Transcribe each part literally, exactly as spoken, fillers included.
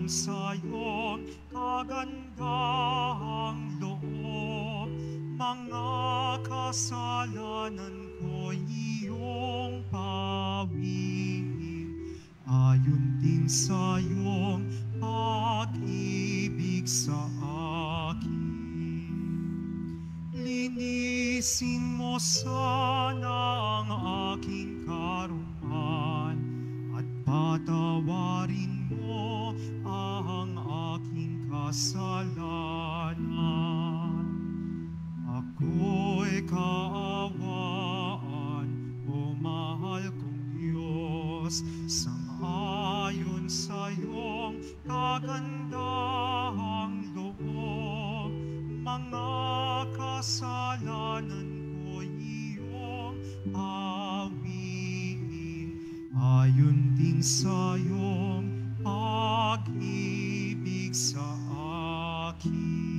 sa iyong kagandahang loob. Mga kasalanan ko iyong pawiin, ayon din sa iyong pag-ibig sa akin. Linisin mo sana ang aking karuman at patawarin mo ang aking kasalanan. Ako'y kaawaan, o mahal kong Diyos, sang-ayon sa iyong kagandahang loob. Mga kasalanan ko iyong awiin, ayon din sa iyong pag-ibig sa akin.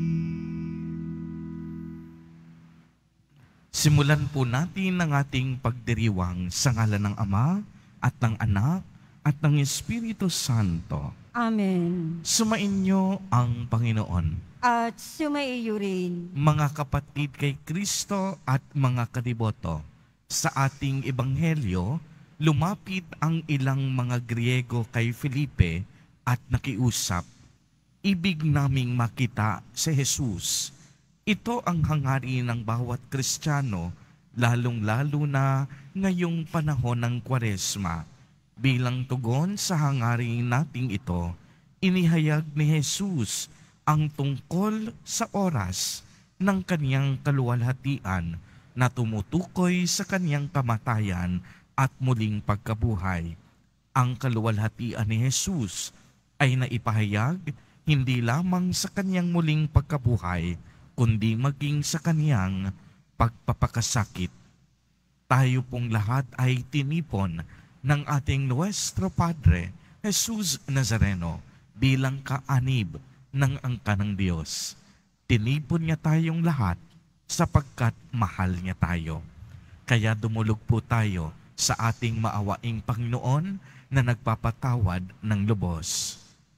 Simulan po natin ang ating pagdiriwang sa ngalan ng Ama at ng Anak at ng Espiritu Santo. Amen. Sumainyo ang Panginoon. At sumaiyo rin. Mga kapatid kay Kristo at mga kadiboto, sa ating ebanghelyo, lumapit ang ilang mga Griego kay Felipe at nakiusap, ibig naming makita si Jesus. Ito ang hangarin ng bawat Kristiyano, lalong-lalo na ngayong panahon ng Kwaresma. Bilang tugon sa hangarin nating ito, inihayag ni Jesus ang tungkol sa oras ng kaniyang kaluwalhatian na tumutukoy sa kaniyang kamatayan at muling pagkabuhay. Ang kaluwalhatian ni Jesus ay naipahayag hindi lamang sa kaniyang muling pagkabuhay, kundi maging sa kaniyang pagpapakasakit. Tayo pong lahat ay tinipon ng ating Nuestro Padre, Jesus Nazareno, bilang kaanib ng angka ng Diyos. Tinipon niya tayong lahat sapagkat mahal niya tayo. Kaya dumulog po tayo sa ating maawaing Panginoon na nagpapatawad ng lubos.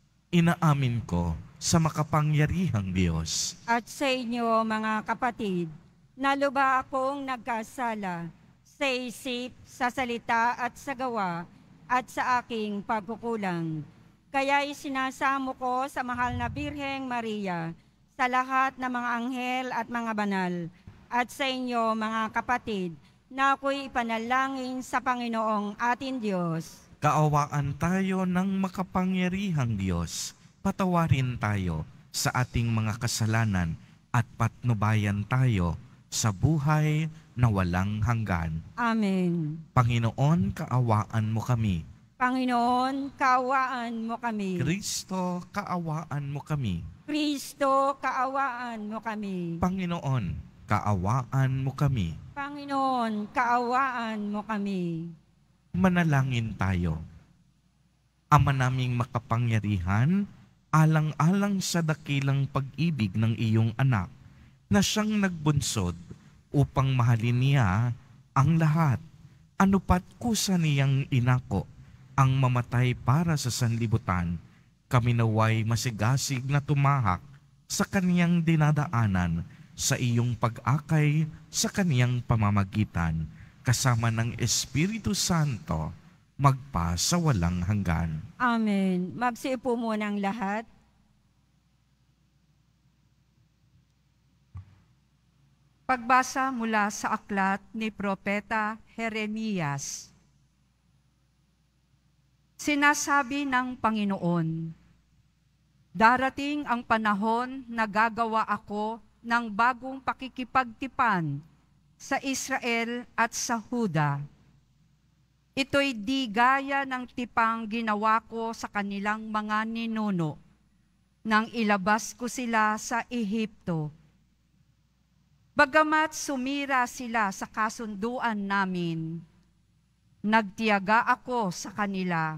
Inaamin ko sa makapangyarihang Diyos At sa inyo, mga kapatid, na luba akong nagkasala sa isip, sa salita at sa gawa at sa aking pagkukulang. Kaya isinasamo ko sa mahal na Birheng Maria, sa lahat ng mga anghel at mga banal, at sa inyo mga kapatid, na ako'y ipanalangin sa Panginoong ating Diyos. Kaawaan tayo ng makapangyarihang Diyos. Patawarin tayo sa ating mga kasalanan at patnubayan tayo sa buhay na walang hanggan. Amen. Panginoon, kaawaan mo kami. Panginoon, kaawaan mo kami. Kristo, kaawaan mo kami. Kristo, kaawaan mo kami. Panginoon, kaawaan mo kami. Panginoon, kaawaan mo kami. Manalangin tayo. Ama naming makapangyarihan, alang-alang sa dakilang pag-ibig ng iyong anak, na siyang nagbunsod upang mahalin niya ang lahat, ano pat kusa niyang inako ang mamatay para sa sanlibutan, kami naway masigasig na tumahak sa kaniyang dinadaanan sa iyong pag-akay sa kaniyang pamamagitan, kasama ng Espiritu Santo, magpa sa walang hanggan. Amen. Magsiupo muna ang lahat. Pagbasa mula sa aklat ni Propeta Jeremias. Sinasabi ng Panginoon, darating ang panahon na gagawa ako ng bagong pakikipagtipan sa Israel at sa Huda. Ito'y di gaya ng tipang ginawa ko sa kanilang mga ninuno nang ilabas ko sila sa Ehipto. Bagamat sumira sila sa kasunduan namin, nagtiyaga ako sa kanila.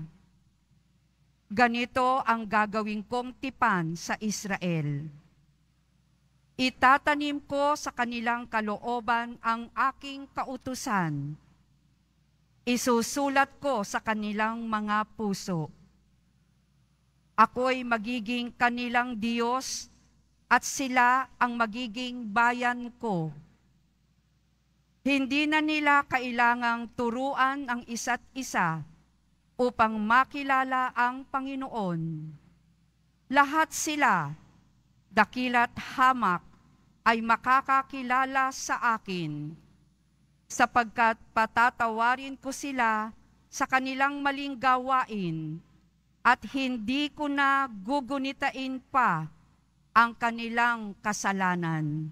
Ganito ang gagawin kong tipan sa Israel. Itatanim ko sa kanilang kalooban ang aking kautusan. Isusulat ko sa kanilang mga puso. Ako'y magiging kanilang Diyos at sila ang magiging bayan ko. Hindi na nila kailangang turuan ang isa't isa upang makilala ang Panginoon. Lahat sila, dakila't hamak, ay makakakilala sa akin, sapagkat patatawarin ko sila sa kanilang maling gawain at hindi ko na gugunitain pa ang kanilang kasalanan.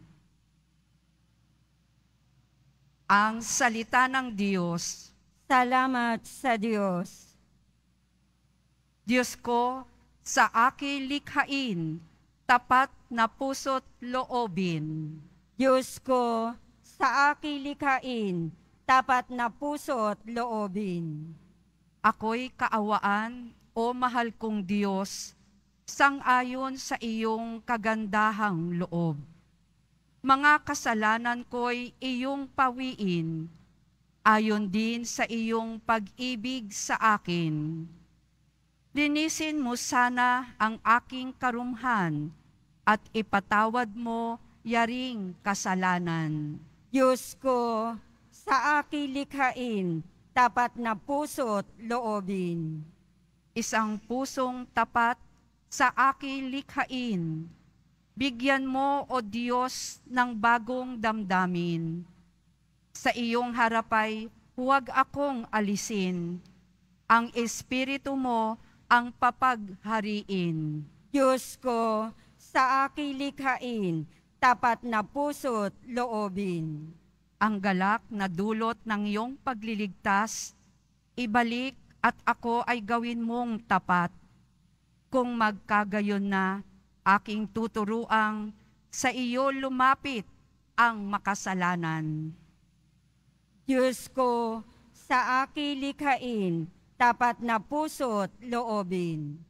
Ang salita ng Diyos. Salamat sa Diyos. Diyos ko, sa aking likhain, tapat na puso't loobin. Diyos ko, sa aking likhain, tapat na puso't loobin. Ako'y kaawaan, o mahal kong Diyos, sang-ayon sa iyong kagandahang loob. Mga kasalanan ko'y iyong pawiin, ayon din sa iyong pag-ibig sa akin. Linisin mo sana ang aking karumhan at ipatawad mo yaring kasalanan. Diyos ko, sa aking likhain, tapat na puso't loobin. Isang pusong tapat sa aking likhain. Bigyan mo, O Diyos, ng bagong damdamin. Sa iyong harapay, huwag akong alisin. Ang Espiritu mo ang papaghariin. Diyos ko, sa aking likhain, tapat na puso't loobin. Ang galak na dulot ng iyong pagliligtas, ibalik at ako ay gawin mong tapat. Kung magkagayon na, aking tuturuang sa iyo lumapit ang makasalanan. Diyos ko, sa aking likhain, tapat na puso't loobin.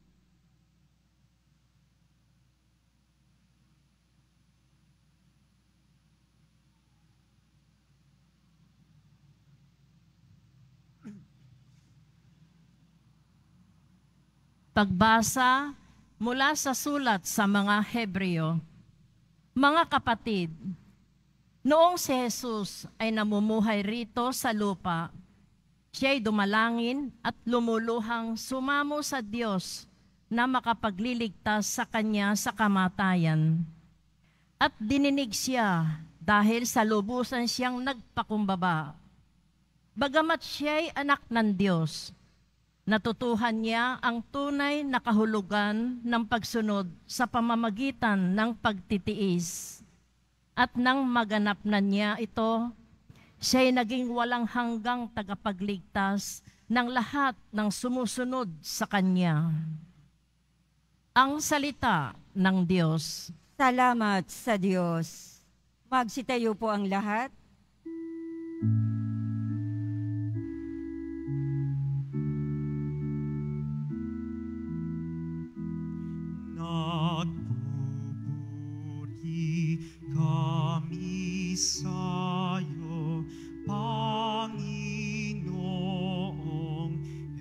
Pagbasa mula sa sulat sa mga Hebreo. Mga kapatid, noong si Jesus ay namumuhay rito sa lupa, siya'y dumalangin at lumuluhang sumamo sa Diyos na makapagliligtas sa kanya sa kamatayan. At dininig siya dahil sa lubusan siyang nagpakumbaba. Bagamat siya'y anak ng Diyos, natutuhan niya ang tunay na kahulugan ng pagsunod sa pamamagitan ng pagtitiis. At nang maganap na niya ito, siya'y naging walang hanggang tagapagligtas ng lahat ng sumusunod sa Kanya. Ang salita ng Diyos. Salamat sa Diyos. Magsitayo po ang lahat. Nagpupuri kami sa'yo, Panginoong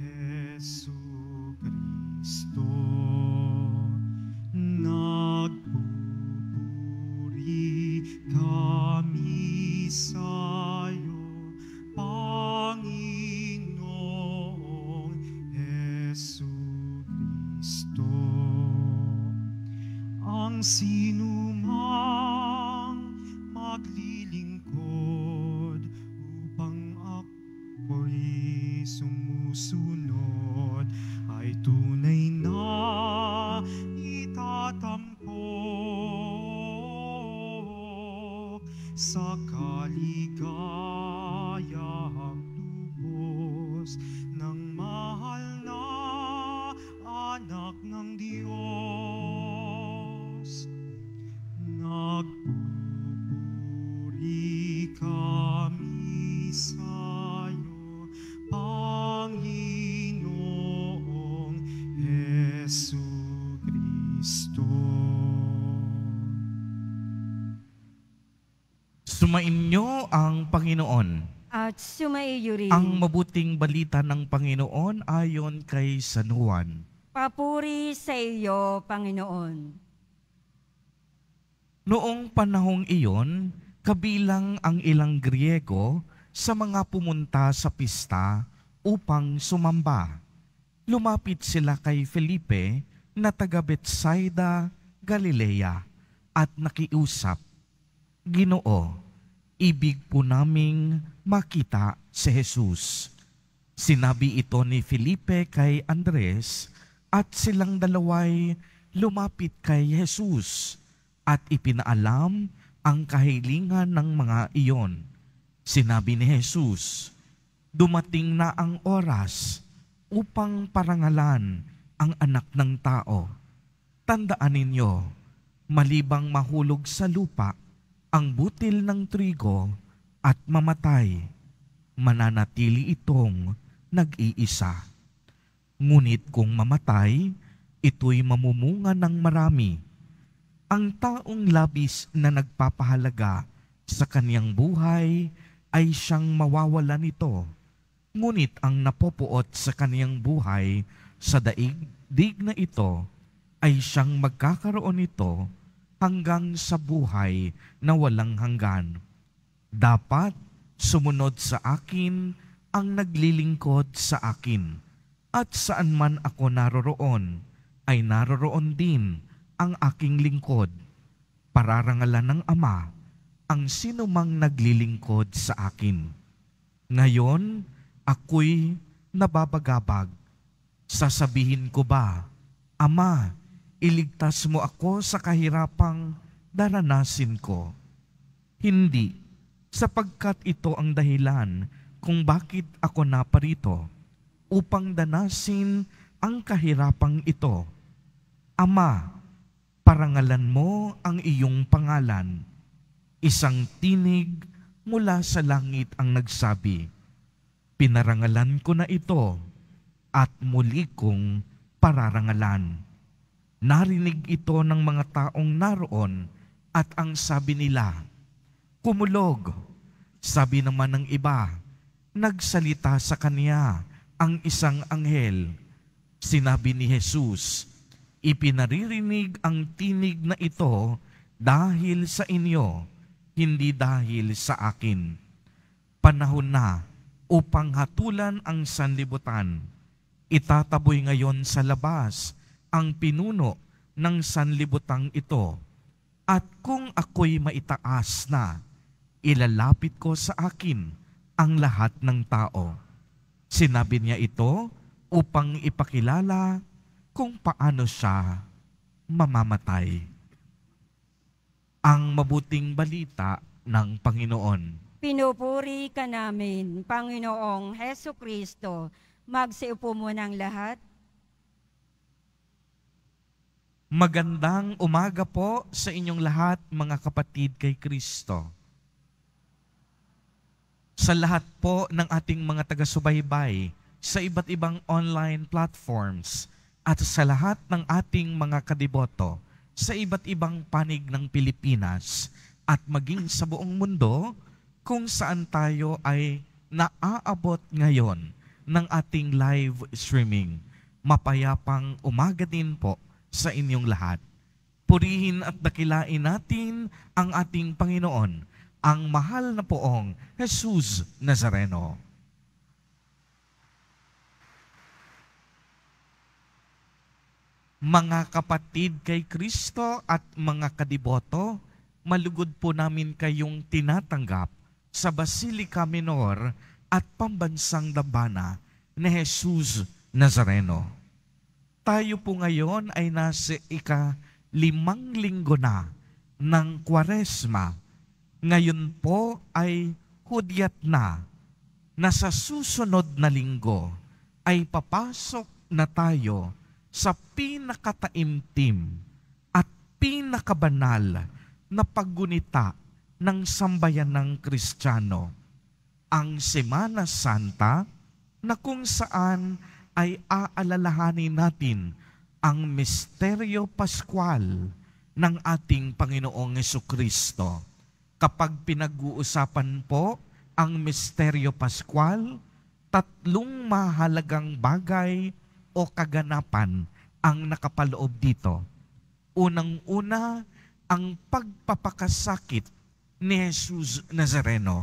Jesucristo. Nagpupuri kami sa'yo, Panginoong Jesucristo. Ang sinumang maglilingkod upang ako'y sumusunod ay tunay na itatampok sa kaligayang lubos ng mahal na anak ng Diyos. Nagpupuri kami sa'yo, Panginoong Jesucristo. Sumainyo ang Panginoon. At sumaiyo rin. Ang mabuting balita ng Panginoon ayon kay San Juan. Papuri sa iyo, Panginoon. Noong panahong iyon, kabilang ang ilang Griego sa mga pumunta sa pista upang sumamba. Lumapit sila kay Felipe na taga Betsaida, Galilea, at nakiusap, "Ginoo, ibig po naming makita si Jesus." Sinabi ito ni Felipe kay Andres at silang dalaway lumapit kay Jesus at ipinaalam ang kahilingan ng mga iyon. Sinabi ni Jesus, "Dumating na ang oras upang parangalan ang anak ng tao. Tandaan ninyo, malibang mahulog sa lupa ang butil ng trigo at mamatay, mananatili itong nag-iisa. Ngunit kung mamatay, ito'y mamumunga ng marami. Ang taong labis na nagpapahalaga sa kaniyang buhay ay siyang mawawala nito. Ngunit ang napopuot sa kaniyang buhay sa daigdig na ito ay siyang magkakaroon nito hanggang sa buhay na walang hanggan. Dapat sumunod sa akin ang naglilingkod sa akin, at saan man ako naroroon, ay naroroon din ang aking lingkod. Pararangalan ng Ama ang sinumang naglilingkod sa akin. Ngayon, ako'y nababagabag. Sasabihin ko ba, Ama, iligtas mo ako sa kahirapang daranasin ko? Hindi, sapagkat ito ang dahilan kung bakit ako naparito, upang danasin ang kahirapang ito. Ama, parangalan mo ang iyong pangalan. Isang tinig mula sa langit ang nagsabi, "Pinarangalan ko na ito at muli kong pararangalan." Narinig ito ng mga taong naroon at ang sabi nila, "Kumulog." Sabi naman ng iba, nagsalita sa kaniya ang isang anghel. Sinabi ni Jesus, "Ipinaririnig ang tinig na ito dahil sa inyo, hindi dahil sa akin. Panahon na upang hatulan ang sanlibutan. Itataboy ngayon sa labas ang pinuno ng sanlibutang ito. At kung ako'y maitaas na, ilalapit ko sa akin ang lahat ng tao." Sinabi niya ito upang ipakilala kung paano siya mamamatay. Ang mabuting balita ng Panginoon. Pinupuri ka namin, Panginoong Heso Kristo. Magsiupo mo ng lahat. Magandang umaga po sa inyong lahat, mga kapatid kay Kristo. Sa lahat po ng ating mga taga-subaybay sa iba't ibang online platforms at sa lahat ng ating mga kadiboto sa iba't ibang panig ng Pilipinas at maging sa buong mundo kung saan tayo ay naaabot ngayon ng ating live streaming. Mapayapang umaga din po sa inyong lahat. Purihin at dakilain natin ang ating Panginoon, ang mahal na poong Jesus Nazareno. Mga kapatid kay Kristo at mga kadiboto, malugod po namin kayong tinatanggap sa Basilica Minor at Pambansang Dambana ni Jesus Nazareno. Tayo po ngayon ay nasa ika-limang linggo na ng Kwaresma. Ngayon po ay hudyat na na sa susunod na linggo ay papasok na tayo sa pinakataimtim at pinakabanal na paggunita ng sambayan ng Kristiyano, ang Semana Santa, na kung saan ay aalalahanin natin ang misteryo Pascual ng ating Panginoong Jesucristo. Kapag pinag-uusapan po ang misteryo Pascual, tatlong mahalagang bagay o kaganapan ang nakapaloob dito. Unang-una, ang pagpapakasakit ni Jesus Nazareno.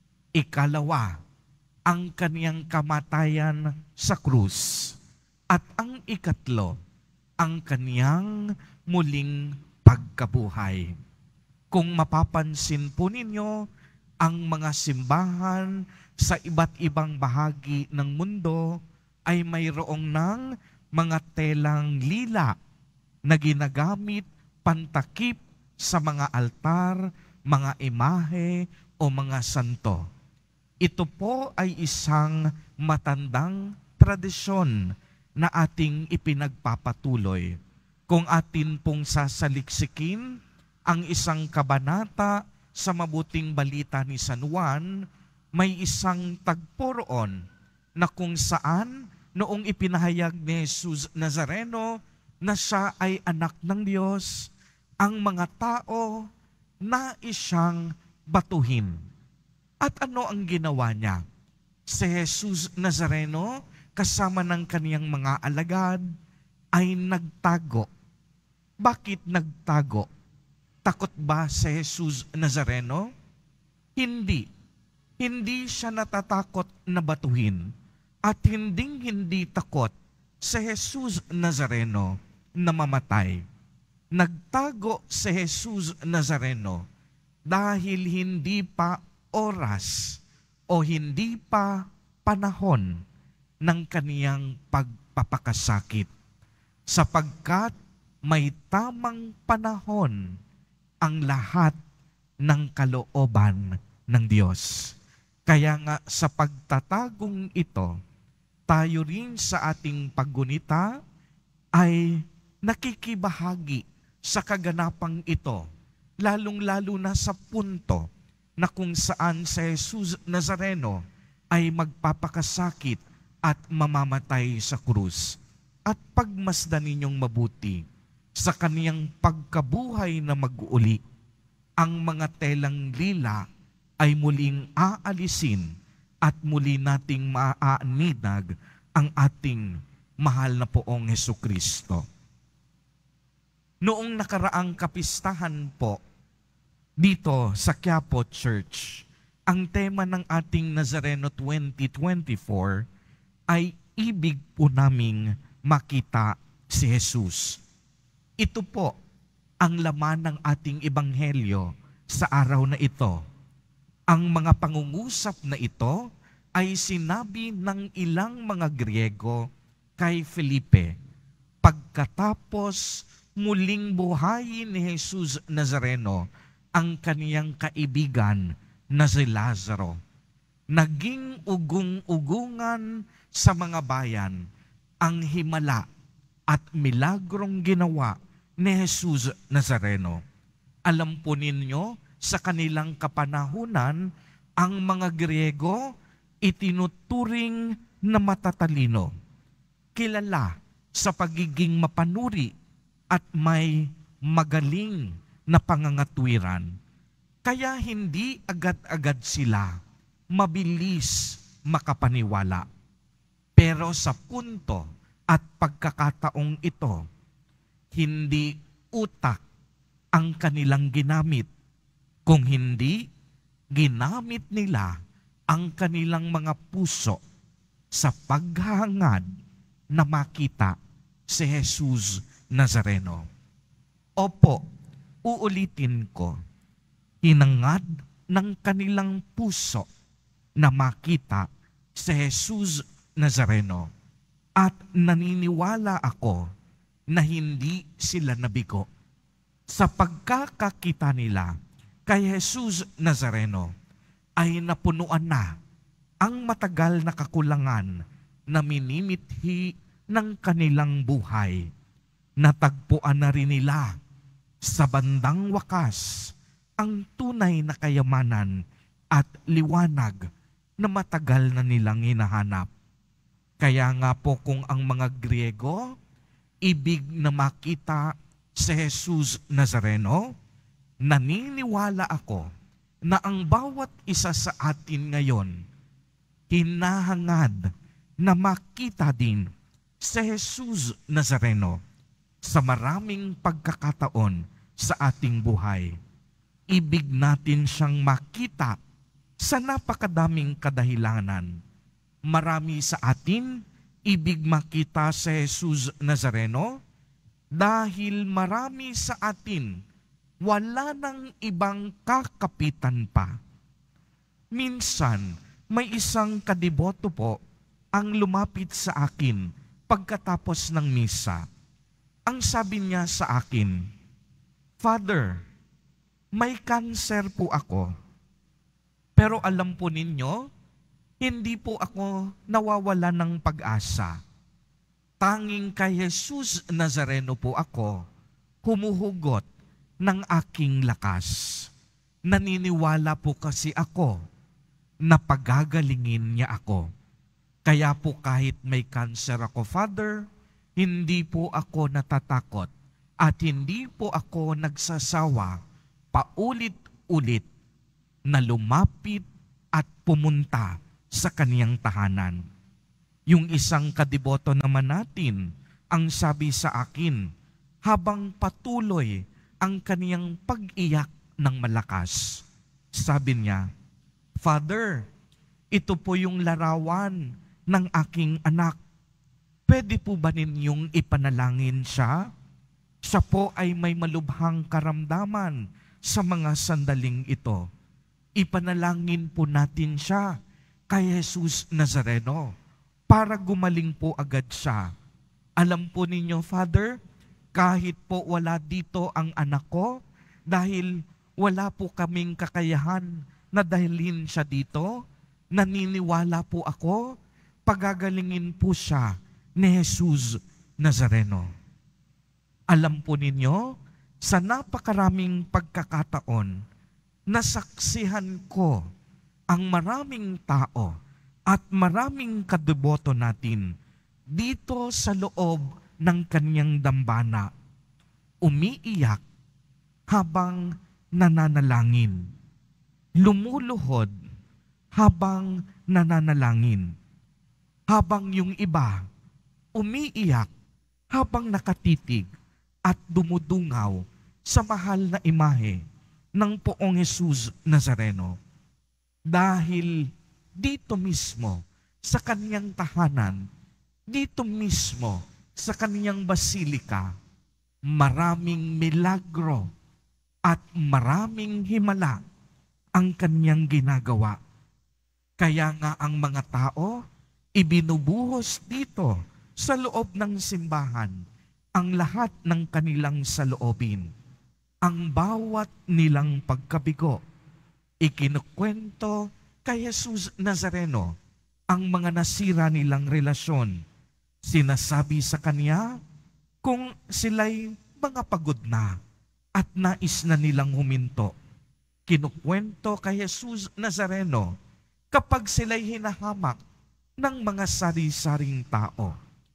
Ikalawa, ang kaniyang kamatayan sa krus. At ang ikatlo, ang kaniyang muling pagkabuhay. Kung mapapansin po ninyo, ang mga simbahan sa iba't ibang bahagi ng mundo ay mayroong ng mga telang lila na ginagamit pantakip sa mga altar, mga imahe o mga santo. Ito po ay isang matandang tradisyon na ating ipinagpapatuloy. Kung atin pong sasaliksikin ang isang kabanata sa Mabuting Balita ni San Juan, may isang tagpo roon na kung saan noong ipinahayag ni Jesus Nazareno na siya ay anak ng Diyos, ang mga tao nais siyang batuhin. At ano ang ginawa niya? Si Jesus Nazareno kasama ng kaniyang mga alagad ay nagtago. Bakit nagtago? Takot ba si Jesus Nazareno? Hindi. Hindi siya natatakot na batuhin. At hinding-hindi takot si Jesus Nazareno na mamatay. Nagtago si Jesus Nazareno dahil hindi pa oras o hindi pa panahon ng kaniyang pagpapakasakit, sapagkat may tamang panahon ang lahat ng kalooban ng Diyos. Kaya nga sa pagtatagong ito, tayo rin sa ating paggunita ay nakikibahagi sa kaganapang ito, lalong-lalo na sa punto na kung saan si Jesus Nazareno ay magpapakasakit at mamamatay sa krus. At pagmasdan ninyong mabuti sa kaniyang pagkabuhay na mag-uli, ang mga telang lila ay muling aalisin at muli nating maaaninag ang ating mahal na poong Hesukristo. Noong nakaraang kapistahan po, dito sa Quiapo Church, ang tema ng ating Nazareno twenty twenty-four ay ibig po naming makita si Jesus. Ito po ang laman ng ating ebanghelyo sa araw na ito. Ang mga pangungusap na ito ay sinabi ng ilang mga Griego kay Felipe pagkatapos muling buhayin ni Jesus Nazareno ang kaniyang kaibigan na si Lazaro. Naging ugong-ugungan sa mga bayan ang himala at milagrong ginawa ni Jesus Nazareno. Alam po ninyo, sa kanilang kapanahunan, ang mga Griego itinuturing na matatalino, kilala sa pagiging mapanuri at may magaling na pangangatwiran. Kaya hindi agad-agad sila mabilis makapaniwala. Pero sa punto at pagkakataong ito, hindi utak ang kanilang ginamit, kung hindi ginamit nila ang kanilang mga puso sa paghahangad na makita si Jesus Nazareno. Opo, uulitin ko, hinangad ng kanilang puso na makita si Jesus Nazareno. At naniniwala ako na hindi sila nabigo. Sa pagkakakita nila kay Jesus Nazareno ay napunuan na ang matagal na kakulangan na minimithi ng kanilang buhay. Natagpuan na rin nila sa bandang wakas ang tunay na kayamanan at liwanag na matagal na nilang hinahanap. Kaya nga po kung ang mga Griego ibig na makita si Jesus Nazareno, naniniwala ako na ang bawat isa sa atin ngayon hinahangad na makita din si Jesus Nazareno sa maraming pagkakataon sa ating buhay. Ibig natin siyang makita sa napakadaming kadahilanan. Marami sa atin ibig makita si Jesus Nazareno dahil marami sa atin wala nang ibang kakapitan pa. Minsan, may isang kadiboto po ang lumapit sa akin pagkatapos ng misa. Ang sabi niya sa akin, "Father, may cancer po ako. Pero alam po ninyo, hindi po ako nawawala ng pag-asa. Tanging kay Jesus Nazareno po ako humuhugot ng aking lakas. Naniniwala po kasi ako na pagagalingin niya ako. Kaya po kahit may cancer ako, Father, hindi po ako natatakot at hindi po ako nagsasawa paulit-ulit na lumapit at pumunta sa kaniyang tahanan." Yung isang kadiboto naman natin, ang sabi sa akin, habang patuloy ang kaniyang pag-iyak ng malakas, sabi niya, "Father, ito po yung larawan ng aking anak. Pwede po ba ninyong ipanalangin siya? Siya po ay may malubhang karamdaman sa mga sandaling ito. Ipanalangin po natin siya kay Jesus Nazareno para gumaling po agad siya. Alam po ninyo, Father, kahit po wala dito ang anak ko, dahil wala po kaming kakayahan na dahilin siya dito, naniniwala po ako, pagagalingin po siya ni Jesus Nazareno." Alam po ninyo, sa napakaraming pagkakataon, nasaksihan ko ang maraming tao at maraming kadiboto natin dito sa loob ng kaniyang dambana, umiiyak habang nananalangin, lumuluhod habang nananalangin, habang yung iba umiiyak habang nakatitig at dumudungaw sa mahal na imahe ng Poong Jesus Nazareno. Dahil dito mismo sa kaniyang tahanan, dito mismo sa kaniyang basilika, maraming milagro at maraming himala ang kaniyang ginagawa. Kaya nga ang mga tao, ibinubuhos dito sa loob ng simbahan ang lahat ng kanilang saloobin. Ang bawat nilang pagkabigo, ikinukwento kay Jesus Nazareno ang mga nasira nilang relasyon. Sinasabi sa kanya kung sila'y mga pagod na at nais na nilang huminto. Kinukwento kay Jesus Nazareno kapag sila'y hinahamak ng mga sari-saring tao.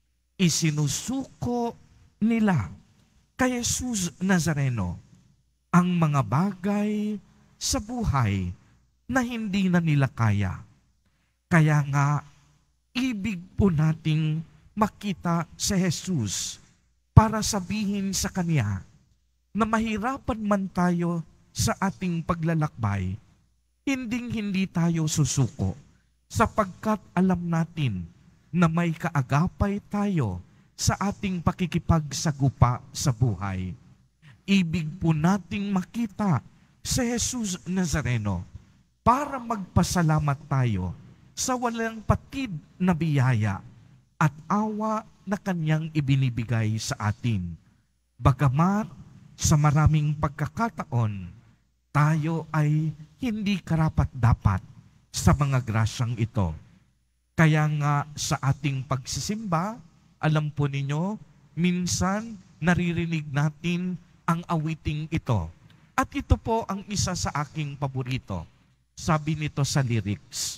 Isinusuko nila kay Jesus Nazareno ang mga bagay sa buhay na hindi na nila kaya. Kaya nga, ibig po nating makita si Jesus para sabihin sa Kanya na mahirapan man tayo sa ating paglalakbay, hinding-hindi tayo susuko sapagkat alam natin na may kaagapay tayo sa ating pakikipagsagupa sa buhay. Ibig po nating makita si Jesus Nazareno para magpasalamat tayo sa walang patid na biyaya at awa na Kanyang ibinibigay sa atin. Bagamat sa maraming pagkakataon, tayo ay hindi karapat-dapat sa mga grasyang ito. Kaya nga sa ating pagsisimba, alam po ninyo, minsan naririnig natin ang awiting ito. At ito po ang isa sa aking paborito. Sabi nito sa lyrics,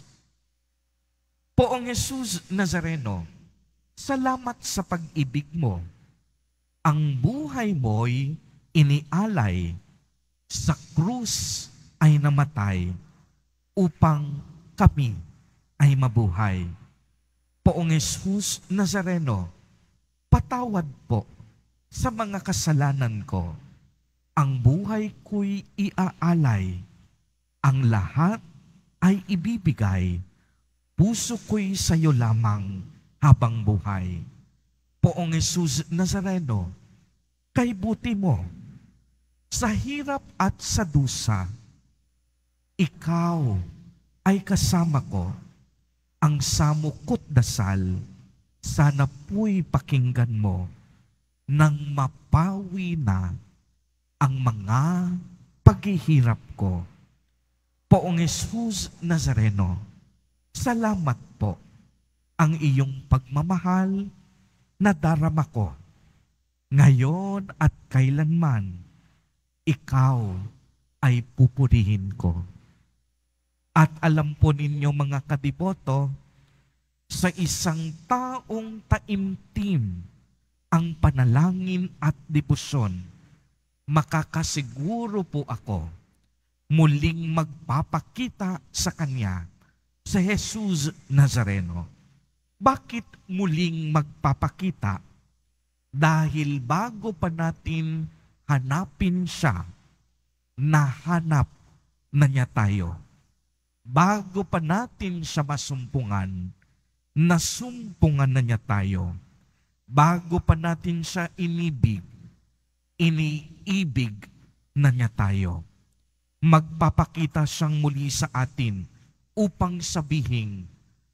"Poong Jesus Nazareno, salamat sa pag-ibig mo. Ang buhay mo'y inialay, sa krus ay namatay, upang kami ay mabuhay. Poong Jesus Nazareno, patawad po sa mga kasalanan ko. Ang buhay ko'y iaalay, ang lahat ay ibibigay, puso ko'y sa'yo lamang habang buhay. Poong Jesus Nazareno, kay buti mo, sa hirap at sa dusa, ikaw ay kasama ko. Ang samukot dasal, sana po'y pakinggan mo nang mapawi na ang mga paghihirap ko. Poong Jesus Nazareno, salamat po ang iyong pagmamahal na darama ko. Ngayon at kailanman, ikaw ay pupurihin ko. At alam po ninyo mga kadiboto, sa isang taong taimtim ang panalangin at debosyon, makakasiguro po ako muling magpapakita sa Kanya, sa Jesus Nazareno. Bakit muling magpapakita? Dahil bago pa natin hanapin siya, nahanap na niya tayo. Bago pa natin siya masumpungan, nasumpungan na niya tayo. Bago pa natin siya inibig, iniibig na niya tayo. Magpapakita siyang muli sa atin upang sabihin,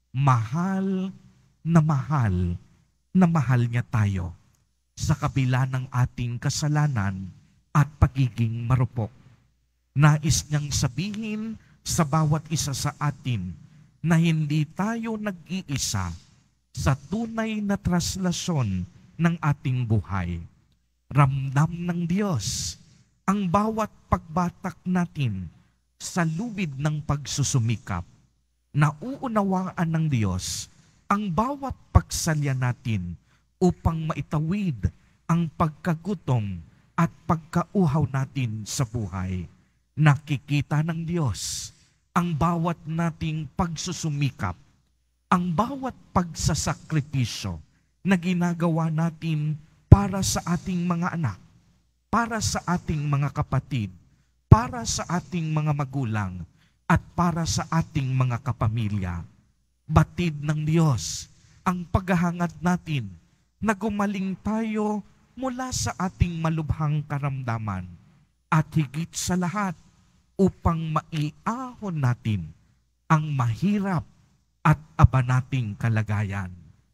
mahal na mahal na mahal niya tayo sa kabila ng ating kasalanan at pagiging marupok. Nais niyang sabihin sa bawat isa sa atin na hindi tayo nag-iisa sa tunay na traslasyon ng ating buhay. Ramdam ng Diyos ang bawat pagbatak natin sa lubid ng pagsusumikap. Nauunawaan ng Diyos ang bawat pagsalya natin upang maitawid ang pagkagutom at pagkauhaw natin sa buhay. Nakikita ng Diyos ang bawat nating pagsusumikap, ang bawat pagsasakripisyo na ginagawa natin para sa ating mga anak, para sa ating mga kapatid, para sa ating mga magulang, at para sa ating mga kapamilya. Batid ng Diyos ang paghahangad natin na gumaling tayo mula sa ating malubhang karamdaman at higit sa lahat upang maiahon natin ang mahirap at aba nating kalagayan.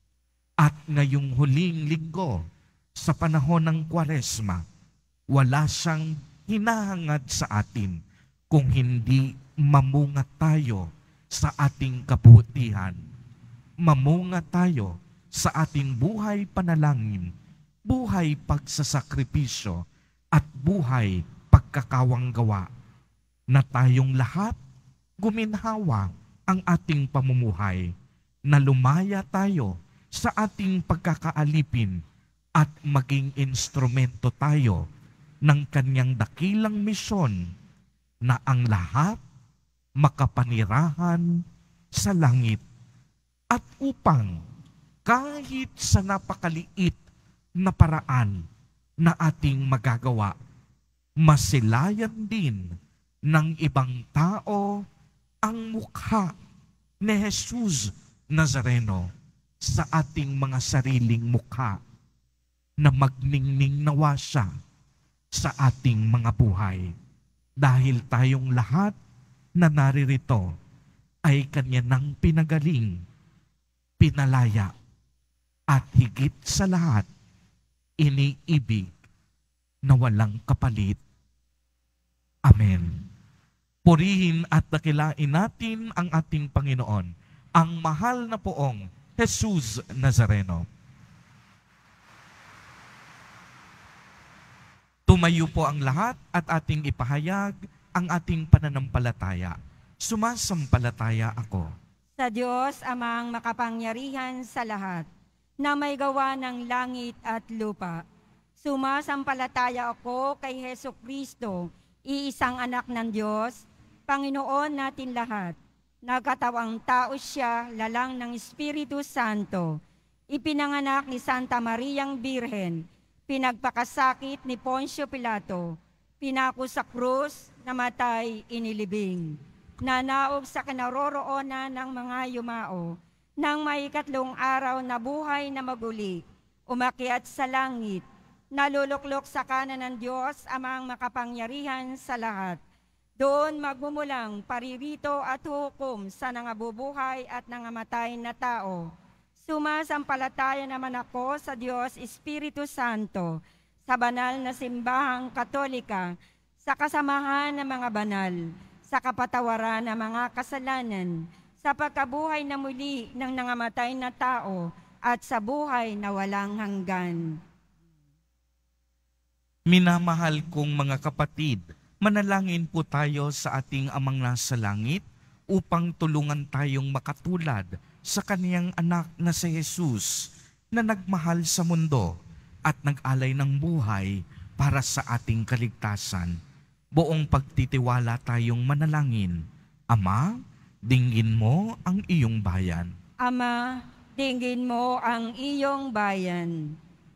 At ngayong huling linggo sa panahon ng Kwaresma, wala siyang hinahangad sa atin kung hindi mamunga tayo sa ating kabutihan. Mamunga tayo sa ating buhay panalangin, buhay pagsasakripisyo, at buhay pagkakawang gawa, na tayong lahat guminhawa ang ating pamumuhay, na lumaya tayo sa ating pagkakaalipin at maging instrumento tayo ng Kanyang dakilang misyon na ang lahat makapanirahan sa langit, at upang kahit sa napakaliit na paraan na ating magagawa, masilayan din ng ibang tao ang mukha ni Jesus Nazareno sa ating mga sariling mukha, na magningning nawa siya sa ating mga buhay. Dahil tayong lahat na naririto ay Kanya nang pinagaling, pinalaya, at higit sa lahat, iniibig na walang kapalit. Amen. Purihin at dakilain natin ang ating Panginoon, ang mahal na poong Jesus Nazareno. Tumayo po ang lahat at ating ipahayag ang ating pananampalataya. Sumasampalataya ako Sa Diyos amang makapangyarihan sa lahat, na may gawa ng langit at lupa. Sumasampalataya ako kay Hesus Kristo, iisang anak ng Diyos, Panginoon natin lahat. Nagkatawang tao siya, lalang ng Espiritu Santo. ipinanganak ni Santa Mariang Birhen, pinagpakasakit ni Poncio Pilato, pinako sa krus, namatay, inilibing, nanaog sa kinaroroonan ng mga yumao, nang may ikatlong araw na buhay na maguli, umakyat sa langit, naluluklok sa kanan ng Diyos amang makapangyarihan sa lahat. Doon magmumulang paririto at hukom sa nangabubuhay at nangamatay na tao. Sumasampalataya naman ako sa Diyos Espiritu Santo, sa banal na simbahang Katolika, sa kasamahan ng mga banal, sa kapatawaran ng mga kasalanan, sa pagkabuhay na muli ng nangamatay na tao, at sa buhay na walang hanggan. Minamahal kong mga kapatid, manalangin po tayo sa ating Amang nasa langit upang tulungan tayong makatulad sa kaniyang anak na si Jesus na nagmahal sa mundo at nag-alay ng buhay para sa ating kaligtasan. Buong pagtitiwala tayong manalangin. Ama, dinggin mo ang iyong bayan. Ama, dinggin mo ang iyong bayan.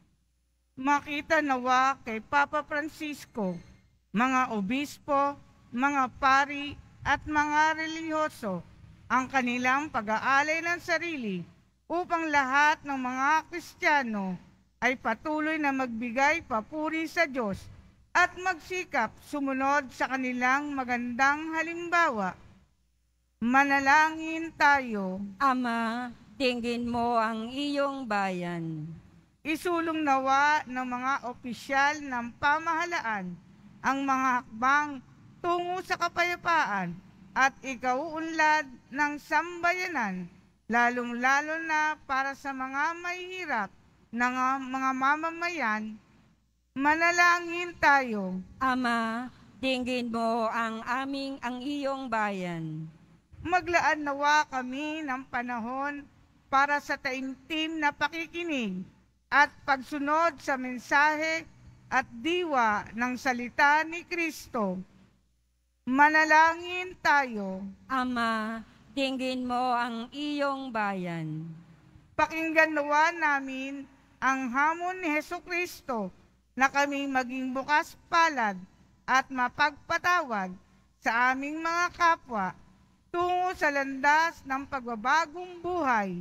Makita nawa kay Papa Francisco, mga obispo, mga pari at mga relihiyoso ang kanilang pag-aalay ng sarili upang lahat ng mga Kristiyano ay patuloy na magbigay papuri sa Diyos at magsikap sumunod sa kanilang magandang halimbawa. Manalangin tayo. Ama, dinggin mo ang iyong bayan. Isulong nawa ng mga opisyal ng pamahalaan ang mga hakbang tungo sa kapayapaan at ikauunlad ng sambayanan, lalong-lalo na para sa mga mahihirap ng mga mamamayan. Manalangin tayo. Ama, dinggin mo ang aming ang iyong bayan. Maglaan nawa kami ng panahon para sa taimtim na pakikinig at pagsunod sa mensahe at diwa ng salita ni Kristo. Manalangin tayo. Ama, dinggin mo ang iyong bayan. Pakinggan nawa namin ang hamon ni Hesukristo na kami maging bukas palad at mapagpatawad sa aming mga kapwa tungo sa landas ng pagbabagong buhay.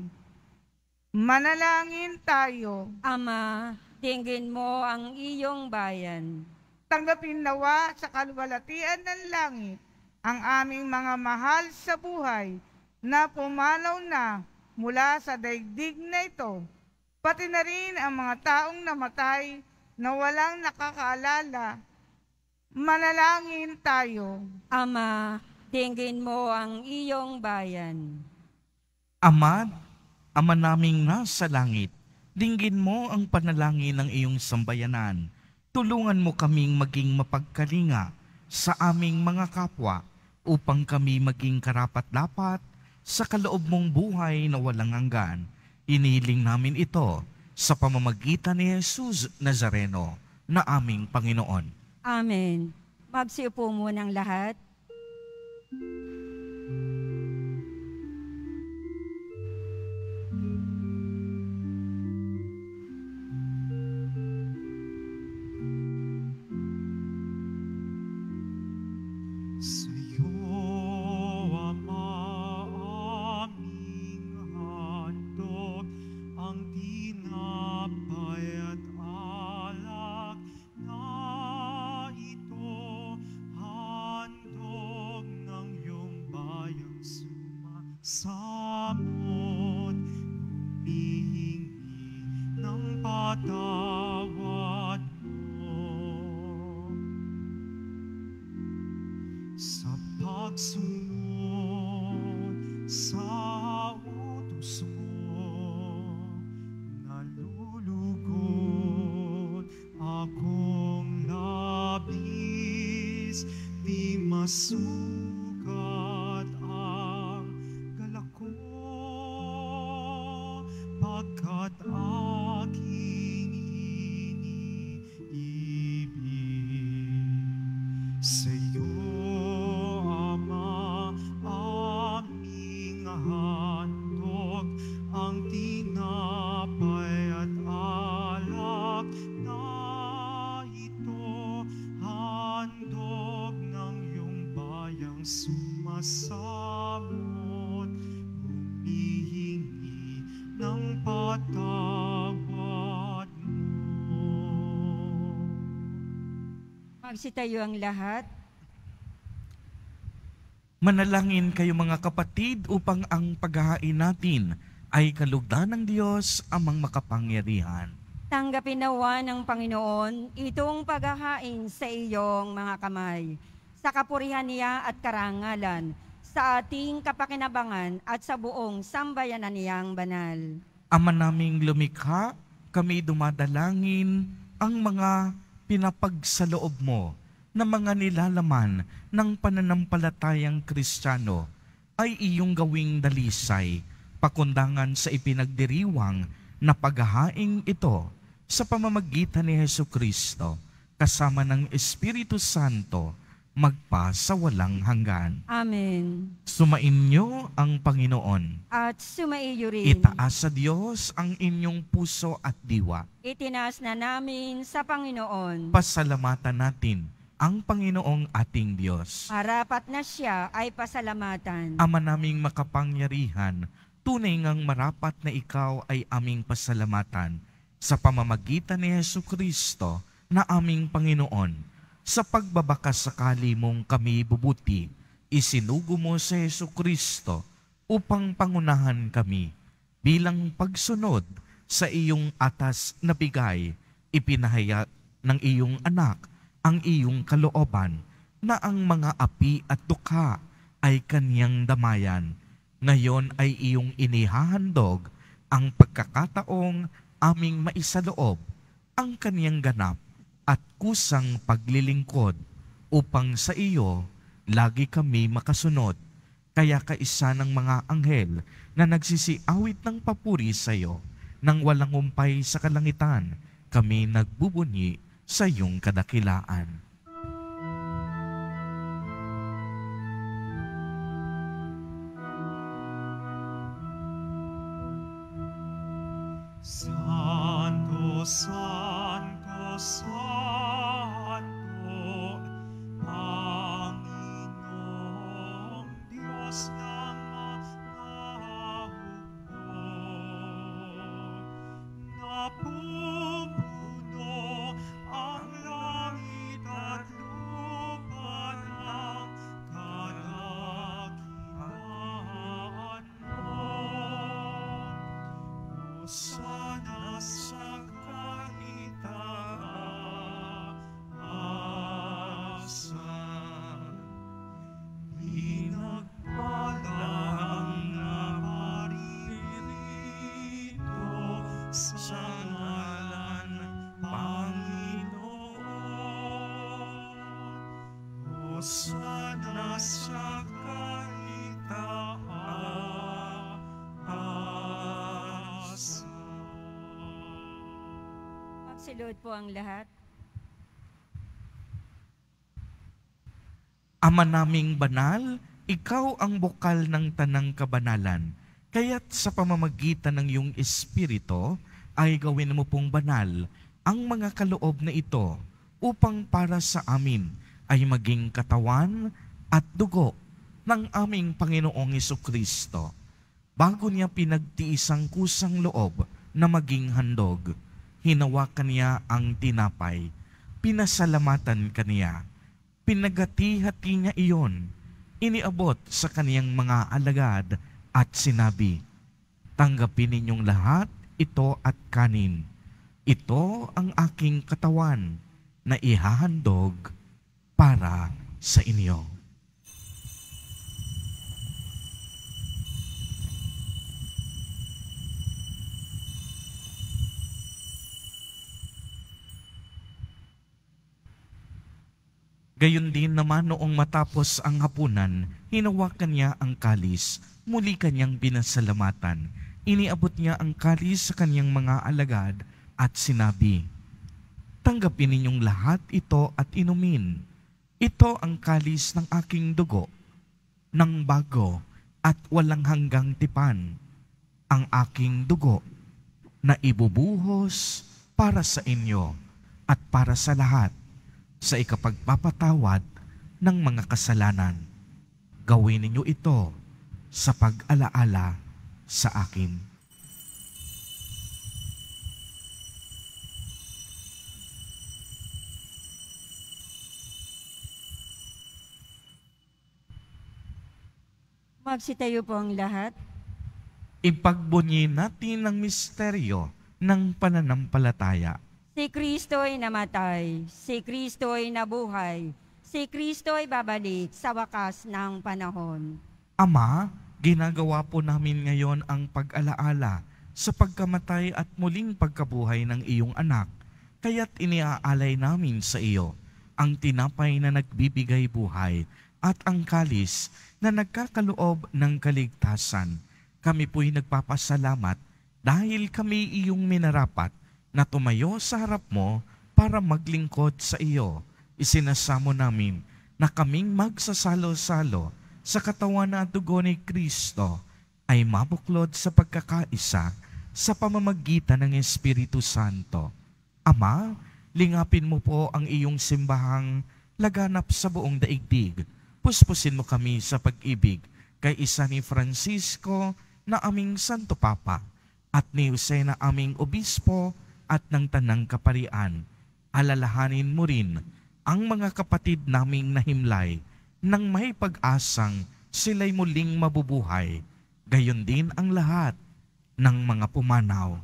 Manalangin tayo. Ama, dinggin mo ang iyong bayan. Tanggapin nawa sa kaluwalhatian ng langit ang aming mga mahal sa buhay na pumanaw na mula sa daigdig na ito, pati na rin ang mga taong namatay na walang nakakaalala. Manalangin tayo. Ama, dinggin mo ang iyong bayan. Ama, Ama naming nasa langit, dinggin mo ang panalangin ng iyong sambayanan. Tulungan mo kaming maging mapagkalinga sa aming mga kapwa upang kami maging karapat-dapat sa kaloob mong buhay na walang hanggan. Iniling namin ito sa pamamagitan ni Jesus Nazareno na aming Panginoon. Amen. Magsiupo munang lahat. Sa'yo, Ama, aming handog, ang tinapay at alak na ito, handog ng iyong bayang sumasamot, humihingi ng patawad mo. Sa pagsunod sa utos mo, nalulugod akong labis, di masukat ang galak ko, pagkat aking iniibig. Sa'yo, Ama, aming handog, ang tinapay sumasamot, humihingi ng patawad mo. Magsitayo ang lahat. Manalangin kayo mga kapatid upang ang paghahain natin ay kalugdan ng Diyos amang makapangyarihan. Tanggapin nawa ng Panginoon itong paghahain sa iyong mga kamay, sa kapurihan niya at karangalan, sa ating kapakinabangan at sa buong sambayanan niyang banal. Ama naming lumikha, kami dumadalangin ang mga pinapagsaloob mo na mga nilalaman ng pananampalatayang Kristiyano ay iyong gawing dalisay, pakundangan sa ipinagdiriwang na paghahaing ito sa pamamagitan ni Hesukristo, kasama ng Espiritu Santo, magpa sa walang hanggan. Amen. Sumainyo ang Panginoon. At sumaiyo rin. Itaas sa Diyos ang inyong puso at diwa. Itinaas na namin sa Panginoon. Pasalamatan natin ang Panginoong ating Diyos. Marapat na siya ay pasalamatan. Ama naming makapangyarihan, tunay ngang marapat na ikaw ay aming pasalamatan sa pamamagitan ni Hesukristo na aming Panginoon. Sa pagbabakas sakali mong kami bubuti, isinugo mo sa Hesukristo upang pangunahan kami bilang pagsunod sa iyong atas na bigay, ipinahayag ng iyong anak ang iyong kalooban na ang mga api at dukha ay kanyang damayan. Ngayon ay iyong inihahandog ang pagkakataong aming maisaloob ang kanyang ganap at kusang paglilingkod upang sa iyo lagi kami makasunod. Kaya kaisa ng mga anghel na nagsisiawit ng papuri sa iyo nang walang humpay sa kalangitan, kami nagbubunyi sa iyong kadakilaan. Santo, Santo, Santo, Panginoong Diyos ng mga hukbo, napupuno ang langit at lupa ng kadakilaan mo. Hosana sa kaitaasan, pinagpalang naparirito sa ngalan Panginoon. Hosana sa kaitaasan. Magsilod po ang lahat. Ama naming banal, ikaw ang bukal ng tanang kabanalan. Kaya't sa pamamagitan ng iyong Espiritu ay gawin mo pong banal ang mga kaloob na ito upang para sa amin ay maging katawan at dugo ng aming Panginoong Hesukristo. Bago niya pinagtiis ang kusang loob na maging handog, hinawakan niya ang tinapay, pinasalamatan kaniya, pinagati-hati niya iyon, iniabot sa kaniyang mga alagad at sinabi, tanggapin ninyong lahat ito at kanin. Ito ang aking katawan na ihahandog para sa inyo. Gayon din naman noong matapos ang hapunan, hinawakan niya ang kalis, muli kanyang binasalamatan. Iniabot niya ang kalis sa kanyang mga alagad at sinabi, tanggapin ninyong lahat ito at inumin. Ito ang kalis ng aking dugo, ng bago at walang hanggang tipan, ang aking dugo na ibubuhos para sa inyo at para sa lahat sa ikapagpapatawad ng mga kasalanan. Gawin ninyo ito sa pag-alaala sa akin. Magsitayo po ang lahat. Ipagbunyi natin ang misteryo ng pananampalataya. Si Kristo ay namatay, si Kristo ay nabuhay, si Kristo ay babalik sa wakas ng panahon. Ama, ginagawa po namin ngayon ang pag-alaala sa pagkamatay at muling pagkabuhay ng iyong anak, kaya't iniaalay namin sa iyo ang tinapay na nagbibigay buhay at ang kalis na nagkakaloob ng kaligtasan. Kami po'y nagpapasalamat dahil kami iyong minarapat na tumayo sa harap mo para maglingkod sa iyo. Isinasamo namin na kaming magsasalo-salo sa katawan at dugo ni Kristo ay mabuklod sa pagkakaisa sa pamamagitan ng Espiritu Santo. Ama, lingapin mo po ang iyong simbahang laganap sa buong daigdig. Puspusin mo kami sa pag-ibig kay isa ni Francisco na aming Santo Papa at ni Jose na aming Obispo at ng Tanang Kaparian. Alalahanin mo rin ang mga kapatid naming nahimlay nang may pag-asang sila'y muling mabubuhay. Gayon din ang lahat ng mga pumanaw.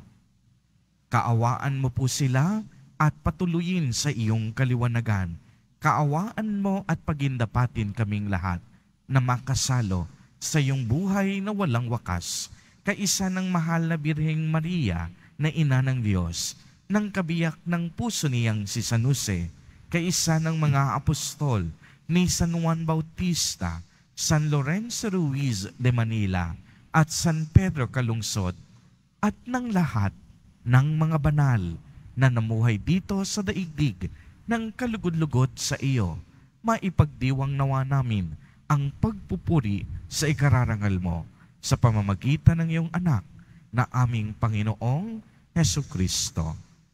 Kaawaan mo po sila at patuloyin sa iyong kaliwanagan. Kaawaan mo at pagindapatin kaming lahat na makasalo sa iyong buhay na walang wakas, kaisa ng mahal na Birheng Maria na ina ng Diyos, ng kabiyak ng puso niyang si San Jose, kaisa ng mga apostol ni San Juan Bautista, San Lorenzo Ruiz de Manila, at San Pedro Calungsod, at ng lahat ng mga banal na namuhay dito sa daigdig ng kalugod-lugod sa iyo. Maipagdiwang nawa namin ang pagpupuri sa ikararangal mo sa pamamagitan ng iyong anak na aming Panginoong Hesukristo.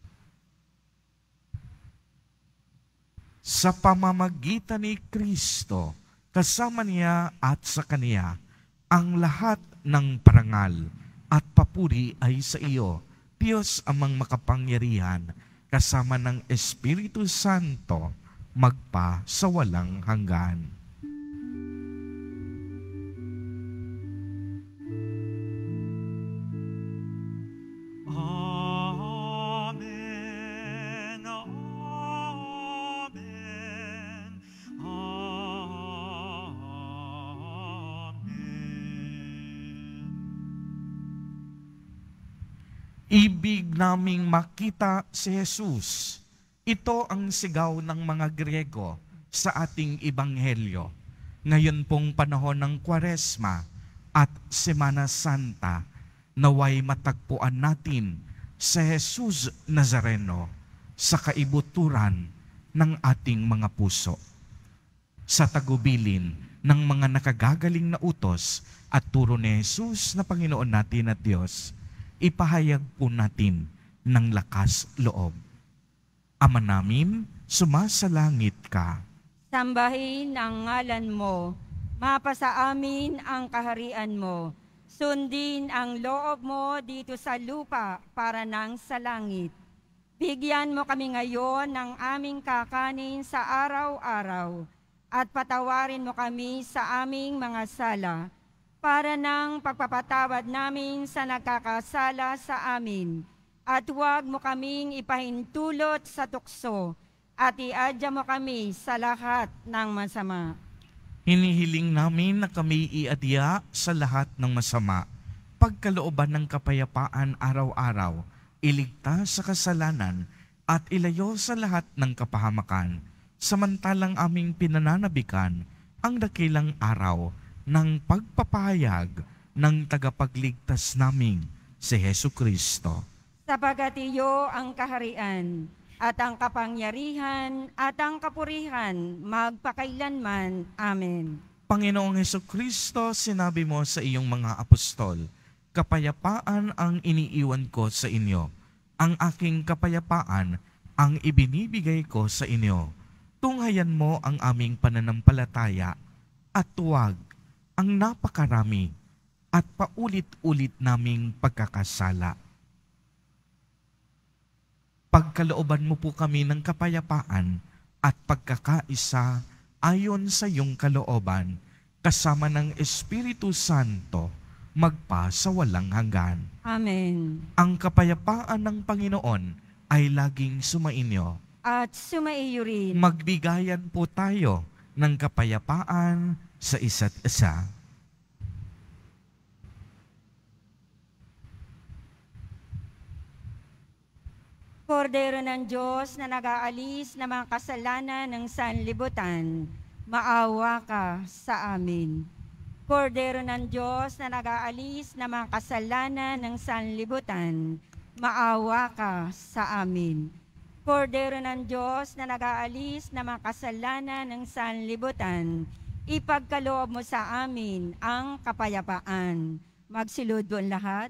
Sa pamamagitan ni Kristo, kasama niya at sa Kaniya, ang lahat ng parangal at papuri ay sa iyo, Diyos amang makapangyarihan, kasama ng Espiritu Santo, magpa sa walang hanggan. Amen. Amen. Amen. Ibig naming makita si Jesus. Ito ang sigaw ng mga Griego sa ating Ebanghelyo. Ngayon pong panahon ng Kwaresma at Semana Santa, naway matagpuan natin si Jesus Nazareno sa kaibuturan ng ating mga puso. Sa tagubilin ng mga nakagagaling na utos at turo ni Jesus na Panginoon natin at Diyos, ipahayag po natin ng lakas loob. Ama namin, sumasalangit ka. Sambahin ang ngalan mo, mapasa amin ang kaharian mo. Sundin ang loob mo dito sa lupa para nang sa langit. Bigyan mo kami ngayon ng aming kakanin sa araw-araw at patawarin mo kami sa aming mga sala para nang pagpapatawad namin sa nagkakasala sa amin. At huwag mo kaming ipahintulot sa tukso at iadya mo kami sa lahat ng masama. Hinihiling namin na kami iadya sa lahat ng masama, pagkalooban ng kapayapaan araw-araw, iligtas sa kasalanan at ilayo sa lahat ng kapahamakan, samantalang aming pinananabikan ang dakilang araw ng pagpapahayag ng tagapagligtas naming si Hesukristo. Sapagat iyo ang kaharian at ang kapangyarihan at ang kapurihan magpakailanman. Amen. Panginoong Hesukristo, sinabi mo sa iyong mga apostol, kapayapaan ang iniiwan ko sa inyo. Ang aking kapayapaan ang ibinibigay ko sa inyo. Tunghayan mo ang aming pananampalataya at tuwag ang napakarami at paulit-ulit naming pagkakasala. Pagkalooban mo po kami ng kapayapaan at pagkakaisa ayon sa iyong kalooban, kasama ng Espiritu Santo, magpa sa walang hanggan. Amen. Ang kapayapaan ng Panginoon ay laging sumainyo. At sumaiyo rin. Magbigayan po tayo ng kapayapaan sa isa't isa. Kordero ng Diyos na nag-aalis ng mga kasalanan ng sanlibutan, maawa ka sa amin. Kordero ng Diyos na nag-aalis ng mga kasalanan ng sanlibutan, maawa ka sa amin. Kordero ng Diyos na nag-aalis ng mga kasalanan ng sanlibutan, ipagkaloob mo sa amin ang kapayapaan. Magsilod po ang lahat.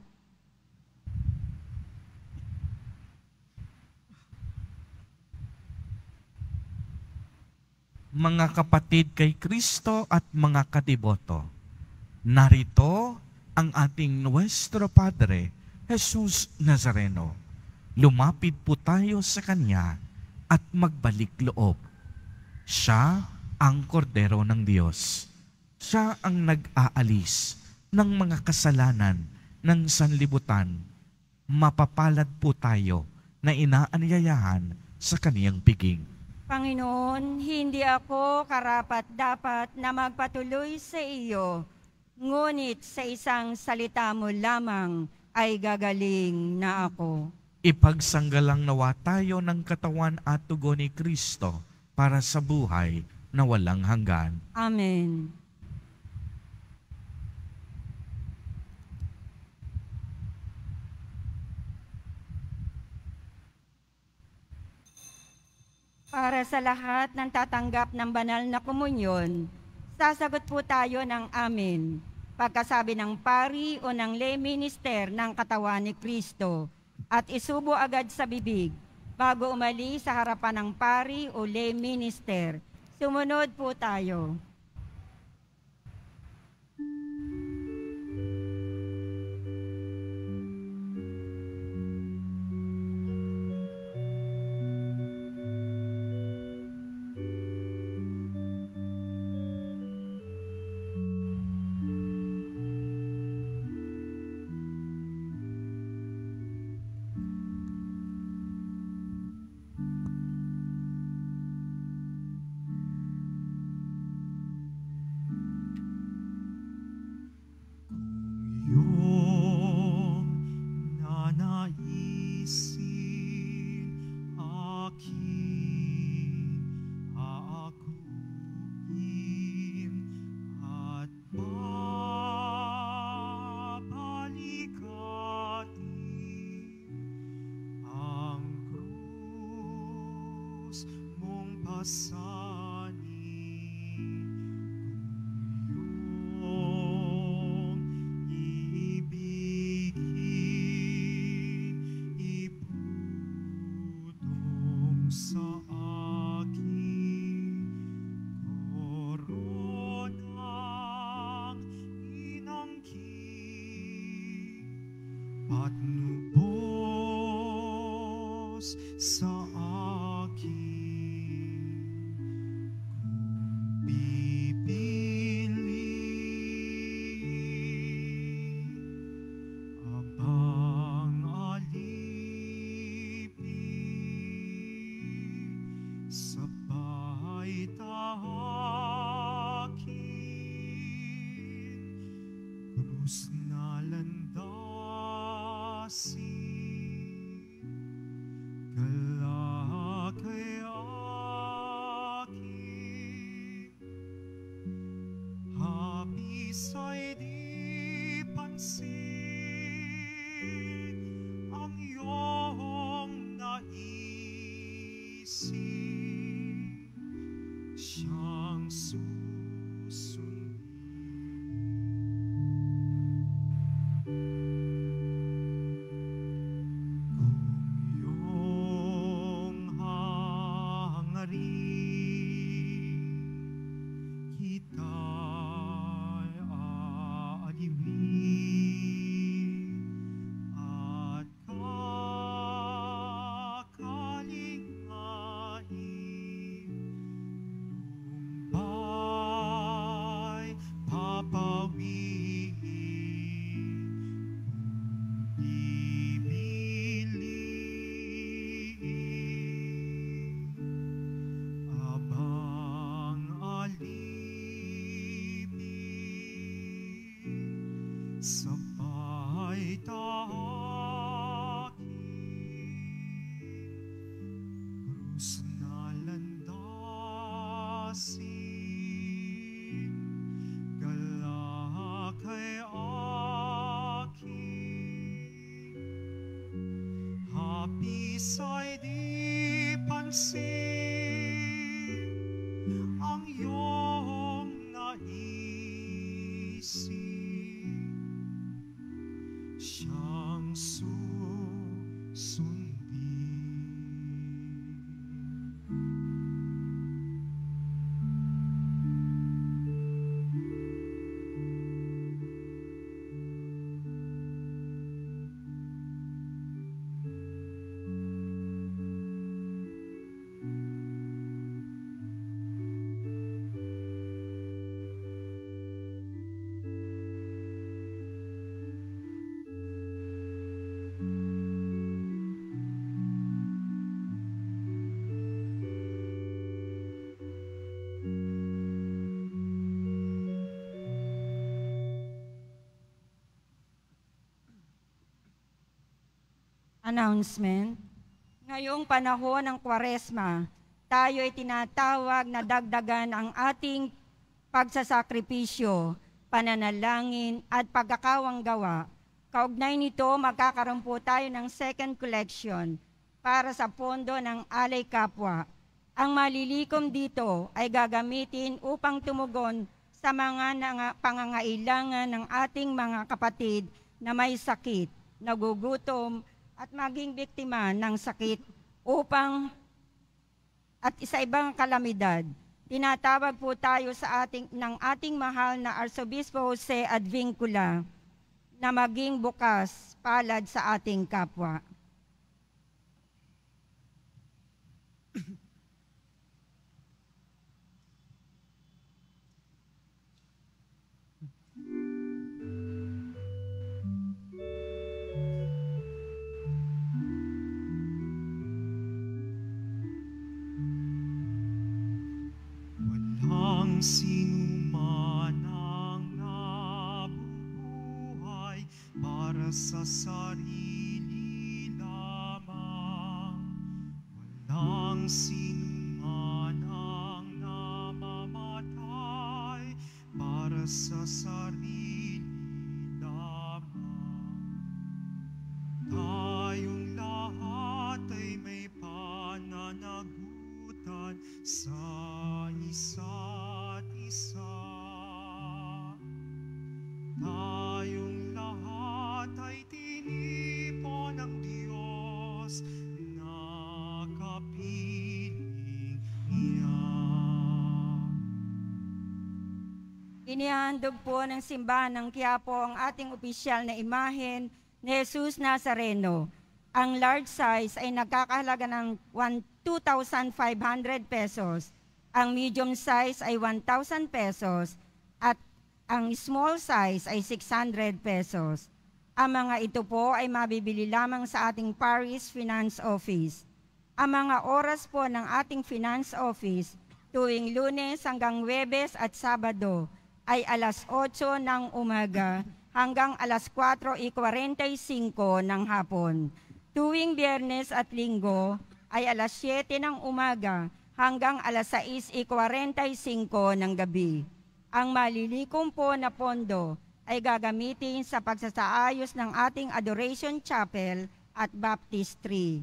Mga kapatid kay Kristo at mga kadiboto, narito ang ating Nuestro Padre, Jesus Nazareno. Lumapit po tayo sa Kanya at magbalik loob. Siya ang kordero ng Diyos. Siya ang nag-aalis ng mga kasalanan ng sanlibutan. Mapapalad po tayo na inaanyayahan sa Kaniyang piging. Panginoon, hindi ako karapat-dapat na magpatuloy sa iyo, ngunit sa isang salita mo lamang ay gagaling na ako. Ipagsanggalang nawa tayo ng katawan at dugo ni Kristo para sa buhay na walang hanggan. Amen. Para sa lahat ng tatanggap ng banal na komunyon, sasagot po tayo ng amen. Pagkasabi ng pari o ng lay minister ng katawan ni Kristo at isubo agad sa bibig bago umalis sa harapan ng pari o lay minister. Sumunod po tayo. Iyong nanaisin aking aakuin at babalikatin ang krus mong pasanin. At lubos sa akin kung pipili abang alipin sabay tahakin krus na landas galak kay akin, hapis ay di pansin ang iyong naisin, siyang susundin. Kita'y Announcement. Ngayong panahon ng Kwaresma, tayo ay tinatawag na dagdagan ang ating pagsasakripisyo, pananalangin at pagkakawanggawa. Kaugnay nito, magkakaroon po tayo ng second collection para sa pondo ng Alay Kapwa. Ang malilikom dito ay gagamitin upang tumugon sa mga nanga- pangangailangan ng ating mga kapatid na may sakit, nagugutom, at maging biktima ng sakit upang at sa ibang kalamidad. Tinatawag po tayo sa ating, ng ating mahal na Arsobispo Jose Advincula na maging bukas palad sa ating kapwa. Walang sinuman ang nabubuhay para sa sarili lamang. Walang sinuman ang namamatay para sa sarili lamang. Tayong lahat ay may pananagutan sa isa't isa. Tayong lahat ay tinipon ng Diyos na kapiling niya. Inihandog po ng simbahan ng Quiapo ang ating opisyal na imahen ni Jesus Nazareno. Ang large size ay nagkakahalaga ng two thousand five hundred pesos. Ang medium size ay one thousand pesos at ang small size ay six hundred pesos. Ang mga ito po ay mabibili lamang sa ating Parish Finance Office. Ang mga oras po ng ating Finance Office tuwing Lunes hanggang Huwebes at Sabado ay alas otso ng umaga hanggang alas kwatro y kuwarenta y singko ng hapon. Tuwing Biyernes at Linggo ay alas siyete ng umaga hanggang alas sais y kuwarenta y singko ng gabi. Ang malilikom po na pondo ay gagamitin sa pagsasaayos ng ating Adoration Chapel at Baptistry.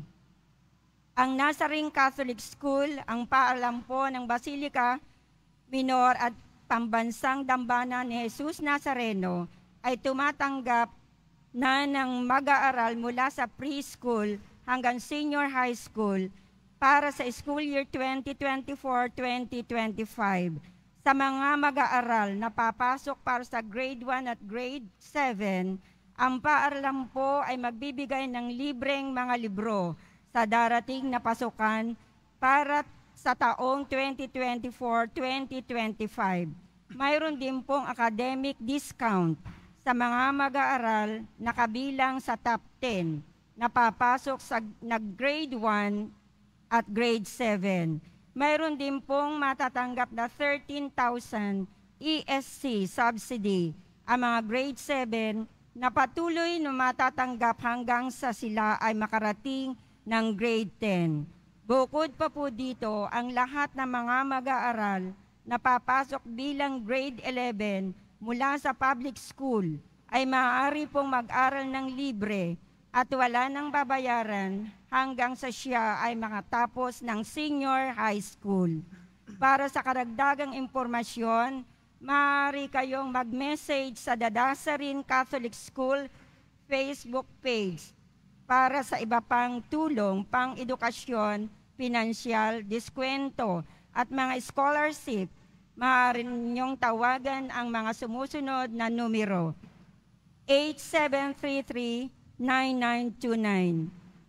Ang Nazarene Catholic School, ang paalam po ng Basilica Minor at Pambansang Dambana ni Jesus Nazareno ay tumatanggap na ng mag-aaral mula sa preschool hanggang senior high school para sa school year twenty twenty-four twenty twenty-five. Sa mga mag-aaral na papasok para sa grade one at grade seven, ang paaralan po ay magbibigay ng libreng mga libro sa darating na pasukan para sa taong twenty twenty-four twenty twenty-five. Mayroon din pong academic discount sa mga mag-aaral na kabilang sa top ten na papasok sa nag-grade one at grade seven. Mayroon din pong matatanggap na thirteen thousand E S C subsidy ang mga grade seven na patuloy na matatanggap hanggang sa sila ay makarating ng grade ten. Bukod pa po dito, ang lahat ng mga mag-aaral na papasok bilang grade eleven mula sa public school ay maaari pong mag-aral ng libre at wala nang babayaran hanggang sa siya ay makatapos ng senior high school. Para sa karagdagang impormasyon, maaari kayong mag-message sa Dadasarin Catholic School Facebook page para sa iba pang tulong, pang-edukasyon, pinansyal, diskwento, at mga scholarship. Maaari ninyong tawagan ang mga sumusunod na numero: eight seven three three nine nine two nine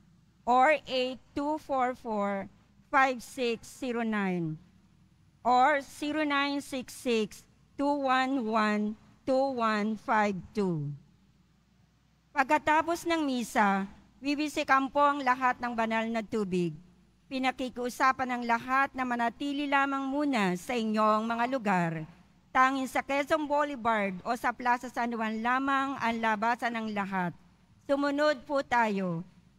or eight two four four five six zero nine or zero nine six six two one one two one five two. Pagkatapos ng misa, bibisikan po ang lahat ng banal na tubig. Pinakikiusapan ng lahat na manatili lamang muna sa inyong mga lugar. Tanging sa Quezon Boulevard o sa Plaza San Juan lamang ang labasan ng lahat. Sumunod po tayo.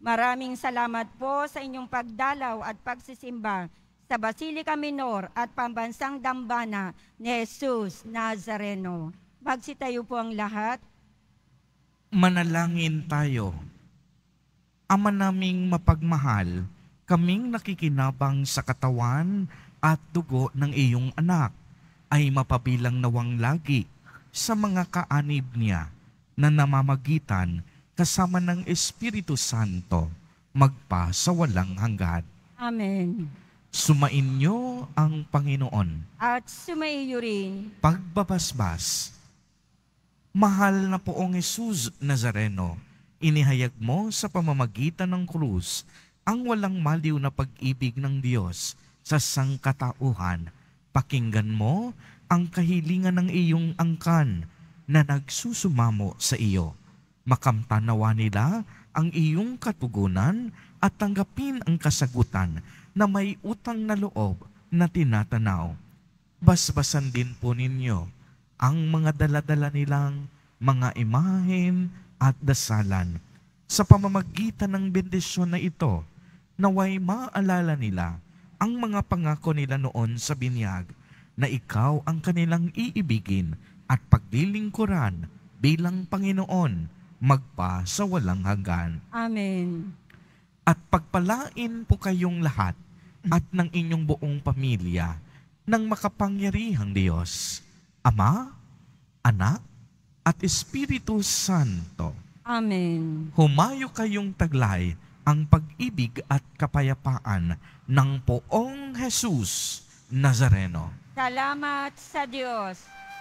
Maraming salamat po sa inyong pagdalaw at pagsisimba sa Basilica Minor at Pambansang Dambana ni Jesus Nazareno. Magsitayo po ang lahat. Manalangin tayo. Ama naming mapagmahal, kaming nakikinabang sa katawan at dugo ng iyong anak ay mapabilang nawang lagi sa mga kaanib niya na namamagitan kasama ng Espiritu Santo magpa sa walang hanggan. Amen. Sumainyo ang Panginoon. At sumaiyo rin. Pagbabasbas. Mahal na poong Jesus Nazareno, inihayag mo sa pamamagitan ng krus ang walang maliw na pag-ibig ng Diyos sa sangkatauhan. Pakinggan mo ang kahilingan ng iyong angkan na nagsusumamo sa iyo. Makamtanawa nila ang iyong katugunan at tanggapin ang kasagutan na may utang na loob na tinatanaw. Basbasan din po ninyo ang mga daladala nilang mga imahen at dasalan. Sa pamamagitan ng bendisyon na ito, naway maalala nila ang mga pangako nila noon sa binyag na ikaw ang kanilang iibigin at paglilingkuran bilang Panginoon magpa sa walang hanggan. Amen. At pagpalain po kayong lahat at ng inyong buong pamilya ng makapangyarihang Diyos, Ama, Anak, at Espiritu Santo. Amen. Humayo kayong taglay ang pag-ibig at kapayapaan ng poong Jesus Nazareno. Salamat sa Diyos.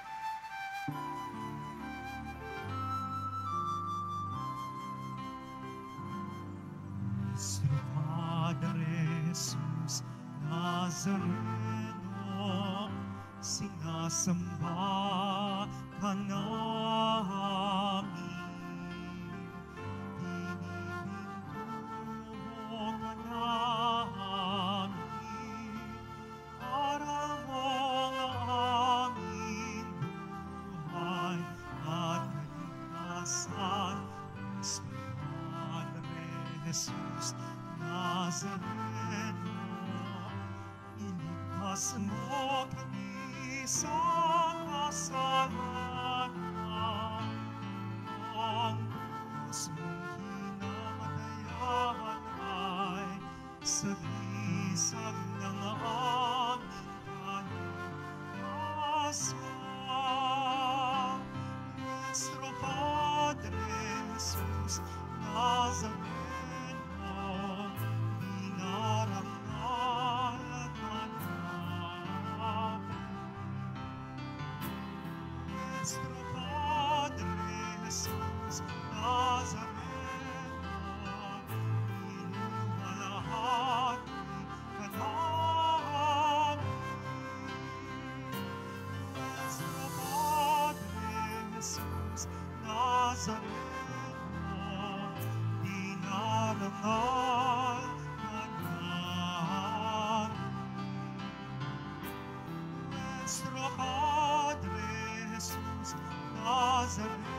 Nuestro Padre Jesus Nazareno, sinasamba ka namin. Ininintuho ka namin para ang aming buhay at kaligtasan. Nuestro Padre Jesus Nazareno, iligtas mo kami sa kasalanan. Ang Diyos mong hinamatayan ay sagisag ng aming kaligtasan. Nuestro Padre Jesus Nazareno, dinarangal ka namin. Nuestro Padre Jesus Nazareno, inumalahati ka namin. Nuestro Padre Jesus Nazareno, dinarangal ka namin. Nuestro Padre Jesus Nazareno,